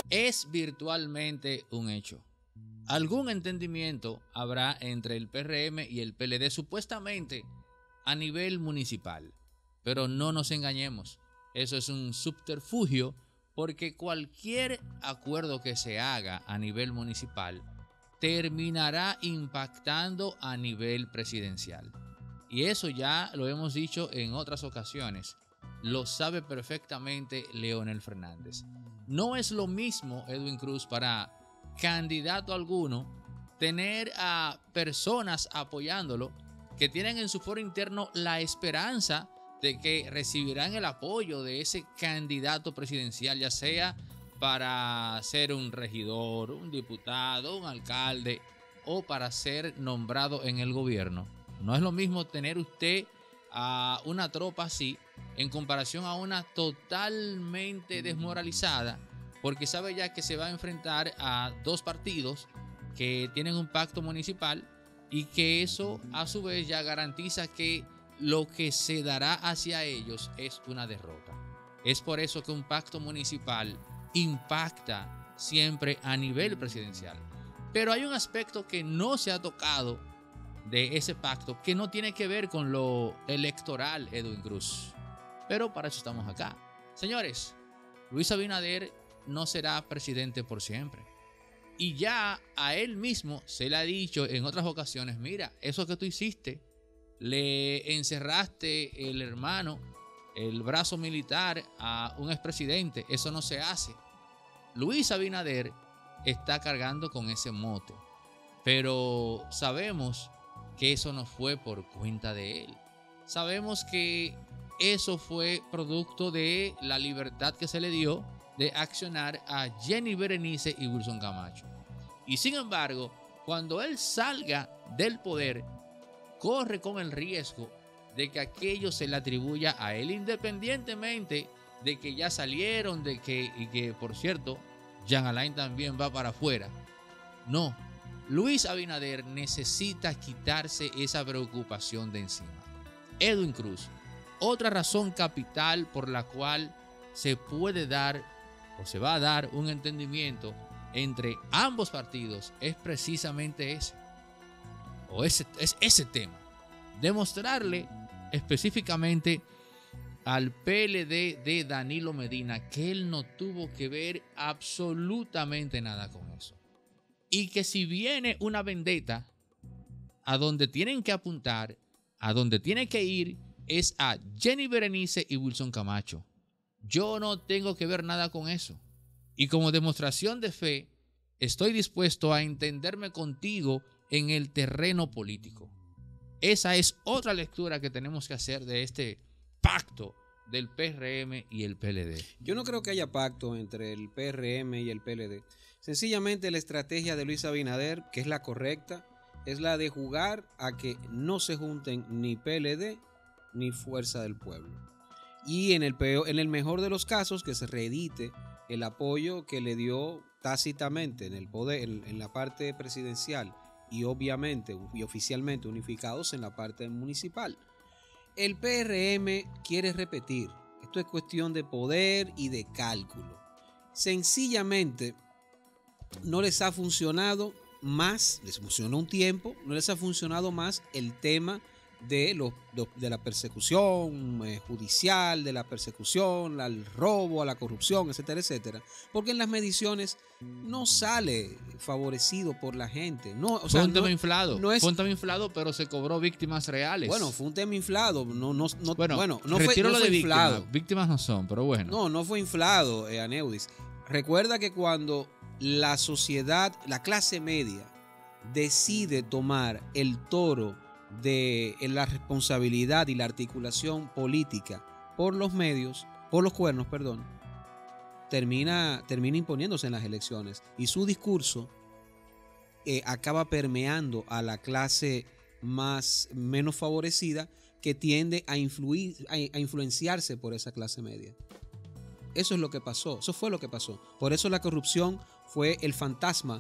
es virtualmente un hecho. Algún entendimiento habrá entre el PRM y el PLD supuestamente a nivel municipal, pero no nos engañemos, eso es un subterfugio porque cualquier acuerdo que se haga a nivel municipal terminará impactando a nivel presidencial. Y eso ya lo hemos dicho en otras ocasiones, lo sabe perfectamente Leonel Fernández. No es lo mismo, Edwin Cruz, para candidato alguno tener a personas apoyándolo que tienen en su foro interno la esperanza de que recibirán el apoyo de ese candidato presidencial, ya sea para ser un regidor, un diputado, un alcalde o para ser nombrado en el gobierno. No es lo mismo tener usted a una tropa así en comparación a una totalmente desmoralizada, porque sabe ya que se va a enfrentar a dos partidos que tienen un pacto municipal y que eso a su vez ya garantiza que lo que se dará hacia ellos es una derrota. Es por eso que un pacto municipal impacta siempre a nivel presidencial. Pero hay un aspecto que no se ha tocado de ese pacto que no tiene que ver con lo electoral, Edwin Cruz. Pero para eso estamos acá. Señores, Luis Abinader no será presidente por siempre. Y ya a él mismo se le ha dicho en otras ocasiones, mira, eso que tú hiciste, le encerraste el hermano, el brazo militar a un expresidente, eso no se hace. Luis Abinader está cargando con ese mote, pero sabemos que eso no fue por cuenta de él. Sabemos que eso fue producto de la libertad que se le dio de accionar a Jenny Berenice y Wilson Camacho. Y sin embargo, cuando él salga del poder, corre con el riesgo de que aquello se le atribuya a él, independientemente de que ya salieron, y que por cierto, Jean Alain también va para afuera. No, Luis Abinader necesita quitarse esa preocupación de encima. Edwin Cruz, otra razón capital por la cual se puede dar o se va a dar un entendimiento entre ambos partidos es precisamente ese tema. Demostrarle específicamente al PLD de Danilo Medina que él no tuvo que ver absolutamente nada con eso. Y que si viene una vendetta, a donde tienen que apuntar, a donde tiene que ir, es a Jenny Berenice y Wilson Camacho. Yo no tengo que ver nada con eso. Y como demostración de fe, estoy dispuesto a entenderme contigo en el terreno político. Esa es otra lectura que tenemos que hacer de este pacto del PRM y el PLD. Yo no creo que haya pacto entre el PRM y el PLD. Sencillamente la estrategia de Luis Abinader, que es la correcta, es la de jugar a que no se junten ni PLD ni Fuerza del Pueblo. Y en el mejor de los casos, que se reedite el apoyo que le dio tácitamente en el poder, en la parte presidencial y obviamente y oficialmente unificados en la parte municipal. El PRM quiere repetir. Esto es cuestión de poder y de cálculo. Sencillamente no les ha funcionado más, les funcionó un tiempo, no les ha funcionado más el tema de la persecución judicial, de la persecución al robo, a la corrupción, etcétera, etcétera, porque en las mediciones no sale favorecido por la gente. No, fue un tema inflado, fue un tema inflado, pero se cobró víctimas reales. Bueno, fue un tema inflado, no retiro lo de inflado. Víctimas no son, pero bueno. No fue inflado, Aneudis. Recuerda que cuando la sociedad, la clase media, decide tomar el toro de la responsabilidad y la articulación política por los cuernos, termina imponiéndose en las elecciones y su discurso acaba permeando a la clase menos favorecida, que tiende a influenciarse por esa clase media. Eso es lo que pasó, eso fue lo que pasó. Por eso la corrupción fue el fantasma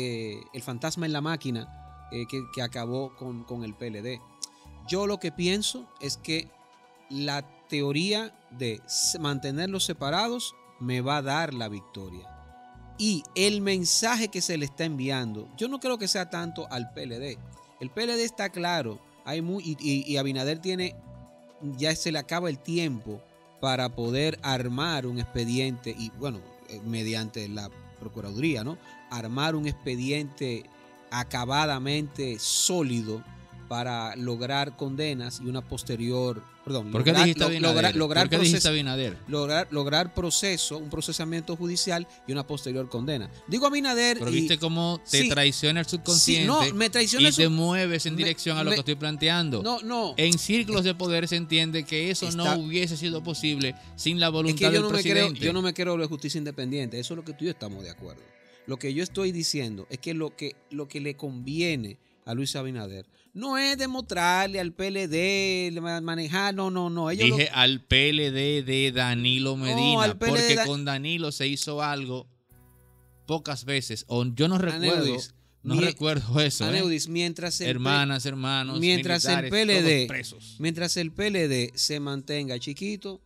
en la máquina que acabó con el PLD. Yo lo que pienso es que la teoría de mantenerlos separados me va a dar la victoria. Y el mensaje que se le está enviando, yo no creo que sea tanto al PLD. El PLD está claro, y Abinader ya se le acaba el tiempo para poder armar un expediente, y bueno, mediante la Procuraduría, ¿no? Armar un expediente acabadamente sólido para lograr condenas y una posterior, perdón, ¿Por qué dijiste Abinader? lograr ¿Por qué dijiste Abinader? Lograr un procesamiento judicial y una posterior condena. Digo Abinader. Pero viste cómo te traiciona el subconsciente, sí, no, me traiciona y te mueves en dirección a lo que estoy planteando. No. En círculos de poder se entiende que eso no hubiese sido posible sin la voluntad del presidente. Yo no me quiero hablar de justicia independiente. Eso es lo que tú y yo estamos de acuerdo. Lo que yo estoy diciendo es que lo que le conviene a Luis Abinader no es demostrarle al PLD, manejar, no. Dije al PLD de Danilo Medina, porque con Danilo se hizo algo pocas veces, o yo no recuerdo, Aneudis, recuerdo eso. Aneudis, hermanos, mientras militares, el PLD, todos presos. Mientras el PLD se mantenga chiquito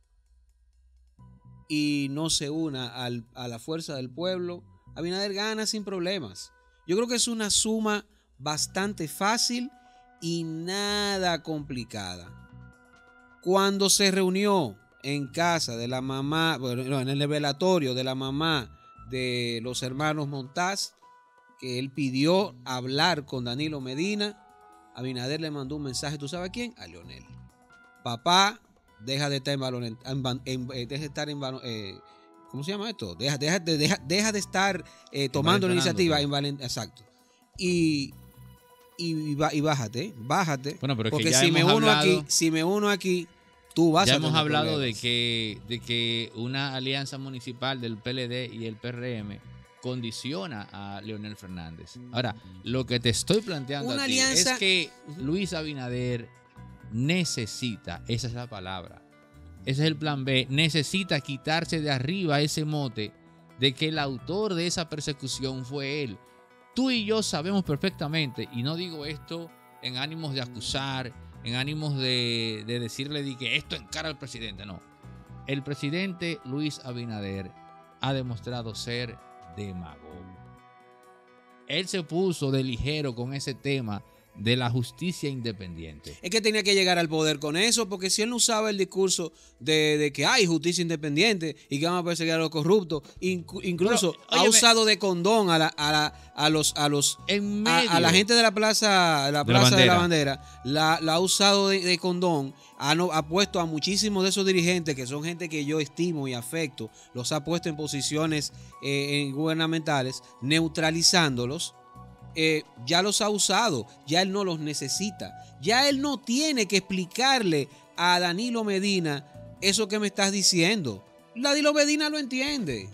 y no se una a la fuerza del pueblo, Abinader gana sin problemas. Yo creo que es una suma bastante fácil y nada complicada. Cuando se reunió en casa de la mamá, en el velatorio de la mamá de los hermanos Montaz, que él pidió hablar con Danilo Medina, Abinader le mandó un mensaje, ¿tú sabes a quién? A Leonel. Papá, deja de estar ¿cómo se llama esto? Deja de estar tomando la iniciativa. Exacto. Y bájate. Bueno, pero porque que si me uno aquí, tú vas a tener hemos hablado problemas. de que una alianza municipal del PLD y el PRM condiciona a Leonel Fernández. Ahora, lo que te estoy planteando a ti es que Luis Abinader necesita, esa es la palabra, ese es el plan B, necesita quitarse de arriba ese mote de que el autor de esa persecución fue él. Tú y yo sabemos perfectamente, y no digo esto en ánimos de acusar, en ánimos de decirle que esto encara al presidente, no. El presidente Luis Abinader ha demostrado ser demagogo. Él se puso de ligero con ese tema de la justicia independiente. Es que tenía que llegar al poder con eso, porque si él no usaba el discurso de que hay justicia independiente y que vamos a perseguir a los corruptos, incluso ha usado de condón a la gente de la plaza de la bandera, la ha usado de condón, ha puesto a muchísimos de esos dirigentes, que son gente que yo estimo y afecto, los ha puesto en posiciones gubernamentales, neutralizándolos. Ya los ha usado, ya él no los necesita, ya él no tiene que explicarle a Danilo Medina eso que me estás diciendo. Danilo Medina lo entiende.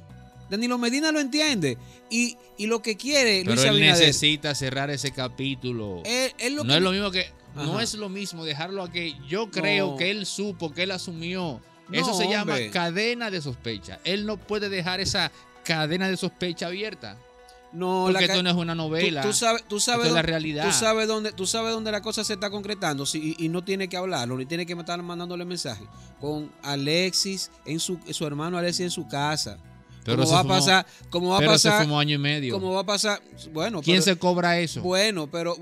Y lo que quiere Luis Abinader, Abinader, necesita cerrar ese capítulo. No es lo mismo que no es lo mismo dejarlo a que yo creo que él supo, que él asumió. Eso se llama cadena de sospecha. Él no puede dejar esa cadena de sospecha abierta. No, porque esto no es una novela. Tú sabes esto es la realidad. Tú sabes dónde la cosa se está concretando, y no tiene que hablarlo, ni tiene que estar mandándole mensaje. Con Alexis, su hermano Alexis en su casa. Pero ¿Cómo va a pasar? Pero se fumó año y medio. ¿Cómo va a pasar? Bueno, ¿quién se cobra eso? Pero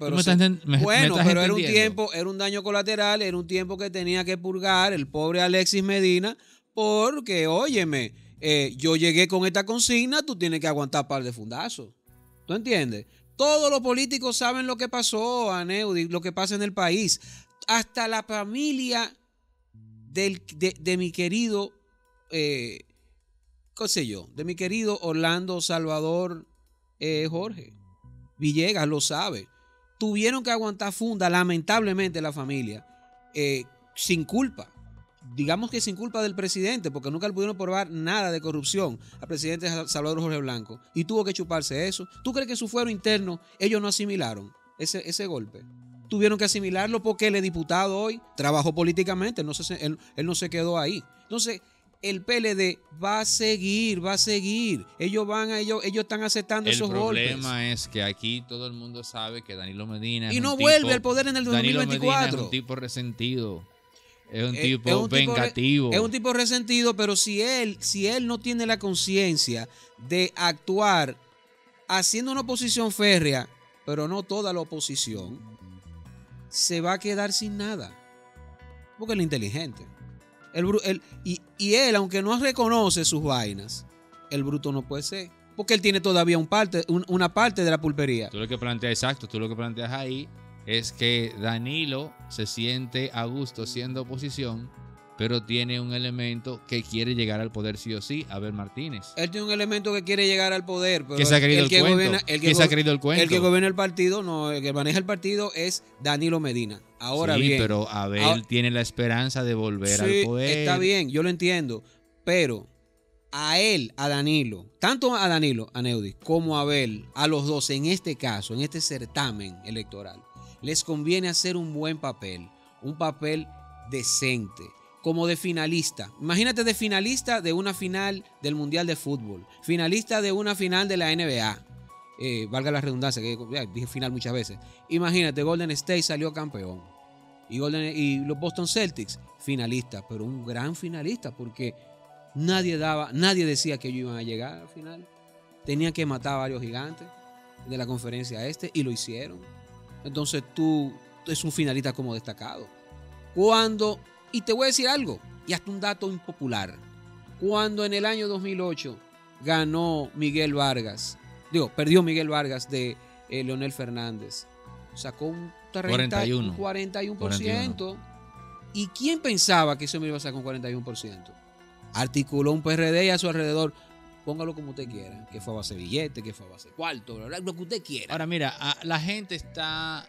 era un daño colateral, era un tiempo que tenía que purgar el pobre Alexis Medina, porque, óyeme, yo llegué con esta consigna, tú tienes que aguantar par de fundazos. ¿Tú entiendes? Todos los políticos saben lo que pasó, Aneudi, lo que pasa en el país. Hasta la familia de mi querido, qué sé yo, de mi querido Orlando Salvador Jorge Villegas lo sabe. Tuvieron que aguantar funda, lamentablemente, la familia, sin culpa. Digamos que sin culpa del presidente, porque nunca le pudieron probar nada de corrupción al presidente Salvador Jorge Blanco, y tuvo que chuparse eso. ¿Tú crees que en su fuero interno ellos no asimilaron ese golpe? Tuvieron que asimilarlo porque él es diputado hoy, trabajó políticamente, él no se quedó ahí. Entonces, el PLD va a seguir. Ellos están aceptando esos golpes. El problema es que aquí todo el mundo sabe que Danilo Medina vuelve al poder en el 2024. Danilo Medina es un tipo resentido. Es un tipo vengativo. Es un tipo resentido, pero si él no tiene la conciencia de actuar haciendo una oposición férrea, pero no toda la oposición, se va a quedar sin nada. Porque él es inteligente. Y él, aunque no reconoce sus vainas, el bruto no puede ser. Porque él tiene todavía una parte de la pulpería. Tú lo que planteas ahí es que Danilo se siente a gusto siendo oposición, pero tiene un elemento que quiere llegar al poder sí o sí, Abel Martínez. Él tiene un elemento que quiere llegar al poder, pero ¿Qué se ha creído el cuento? ¿Qué se ha creído el cuento? El que gobierna el partido, no, el que maneja el partido es Danilo Medina. Ahora sí, bien, pero Abel tiene la esperanza de volver al poder. Está bien, yo lo entiendo, pero a él, a Danilo, tanto a Danilo, a Neudi, como a Abel, a los dos en este caso, en este certamen electoral, les conviene hacer un buen papel, un papel decente, como de finalista. Imagínate de finalista de una final del Mundial de Fútbol, finalista de una final de la NBA, valga la redundancia, que ya dije final muchas veces. Imagínate, Golden State salió campeón y los Boston Celtics finalistas, pero un gran finalista porque nadie decía que ellos iban a llegar al final. Tenían que matar a varios gigantes de la conferencia y lo hicieron. Entonces tú es un finalista como destacado. Y te voy a decir algo, y hasta un dato impopular. Cuando en el año 2008 perdió Miguel Vargas de Leonel Fernández, sacó un 41%. ¿Y quién pensaba que eso me iba a sacar un 41%? Articuló un PRD y a su alrededor, póngalo como usted quiera, que fue a base de billete, que fue a base de cuarto, lo que usted quiera. Ahora mira, la gente está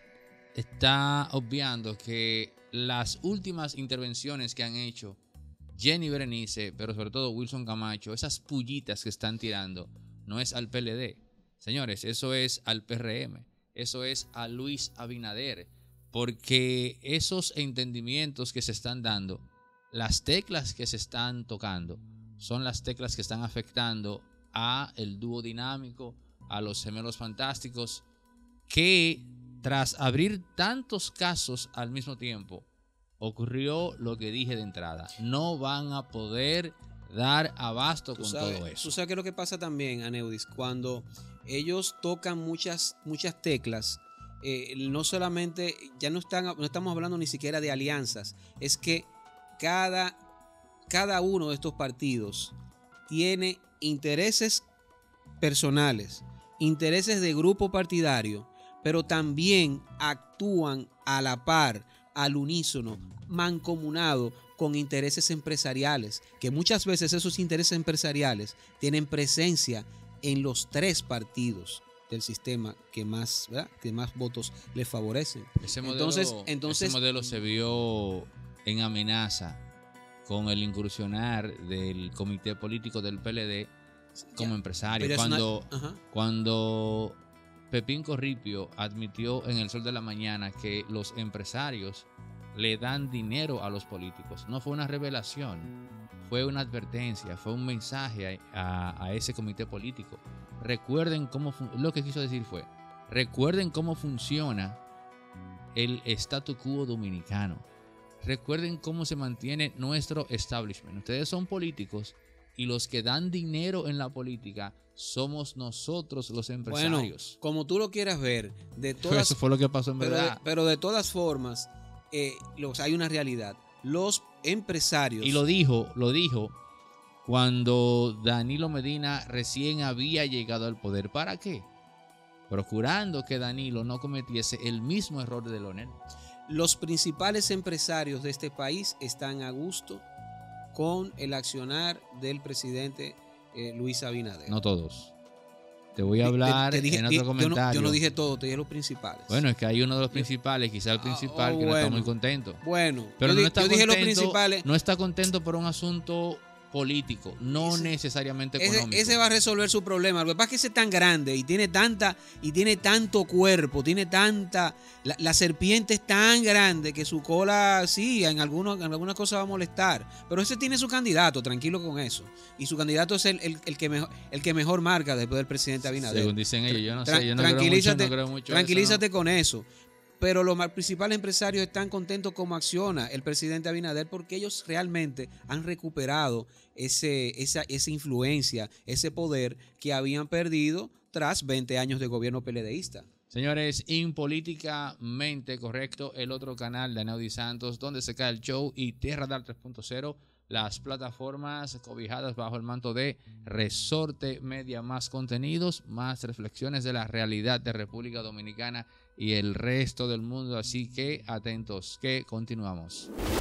obviando que las últimas intervenciones que han hecho Jenny Berenice, pero sobre todo Wilson Camacho, esas pullitas que están tirando, no es al PLD. Señores, eso es al PRM, eso es a Luis Abinader, porque esos entendimientos que se están dando, las teclas que se están tocando, son las teclas que están afectando a el dúo dinámico, a los gemelos fantásticos, que tras abrir tantos casos al mismo tiempo, ocurrió lo que dije de entrada. No van a poder dar abasto con todo eso. Tú sabes que lo que pasa también, Aneudis, cuando ellos tocan muchas teclas, no solamente, ya no estamos hablando ni siquiera de alianzas, es que cada uno de estos partidos tiene intereses personales, intereses de grupo partidario, pero también actúan a la par, al unísono, mancomunado con intereses empresariales, que muchas veces esos intereses empresariales tienen presencia en los tres partidos del sistema que más votos les favorecen. Ese modelo se vio en amenaza con el incursionar del comité político del PLD como empresario. Cuando Pepín Corripio admitió en El Sol de la Mañana que los empresarios le dan dinero a los políticos, no fue una revelación, fue una advertencia, fue un mensaje a ese comité político. Recuerden lo que quiso decir fue, recuerden cómo funciona el statu quo dominicano. Recuerden cómo se mantiene nuestro establishment. Ustedes son políticos y los que dan dinero en la política somos nosotros los empresarios. Bueno, como tú lo quieras ver, eso fue lo que pasó en verdad. Pero de todas formas, hay una realidad. Los empresarios... Y lo dijo cuando Danilo Medina recién había llegado al poder. ¿Para qué? Procurando que Danilo no cometiese el mismo error de Leonel. Los principales empresarios de este país están a gusto con el accionar del presidente Luis Abinader. No todos. Te voy a hablar en otro comentario. Yo no dije todo, te dije los principales. Bueno, es que hay uno de los principales, quizá el principal, que no está muy contento. Bueno, pero yo dije los principales. No está contento por un asunto político, no necesariamente económico. Ese va a resolver su problema. Lo que pasa es que ese es tan grande y tiene tanto cuerpo, la serpiente es tan grande que su cola sí, en algunas cosas va a molestar. Pero ese tiene su candidato, tranquilo con eso. Y su candidato es el que mejor marca después del presidente Abinader. Según dicen ellos, yo no sé, yo no creo mucho. Tranquilízate con eso. Pero los principales empresarios están contentos como acciona el presidente Abinader porque ellos realmente han recuperado esa influencia, ese poder que habían perdido tras 20 años de gobierno PLDista. Señores, Impolíticamente Correcto, el otro canal de Aneudi Santos, donde se cae el show, y Tierra Radar 3.0, las plataformas cobijadas bajo el manto de Resorte Media, más contenidos, más reflexiones de la realidad de República Dominicana y el resto del mundo. Así que atentos, que continuamos.